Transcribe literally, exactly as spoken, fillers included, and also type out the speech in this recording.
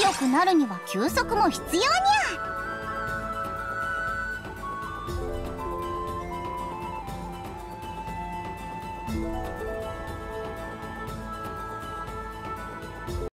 強くなるには休息も必要にゃ。